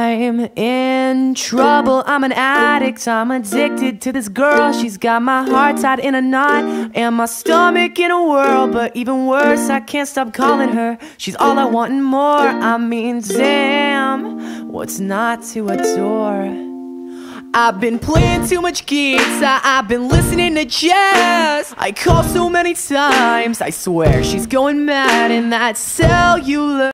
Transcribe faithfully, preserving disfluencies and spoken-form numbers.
I'm in trouble, I'm an addict, I'm addicted to this girl. She's got my heart tied in a knot and my stomach in a whirl. But even worse, I can't stop calling her. She's all I want and more. I mean, damn, what's not to adore? I've been playing too much guitar, I've been listening to jazz. I call so many times, I swear she's going mad in that cellular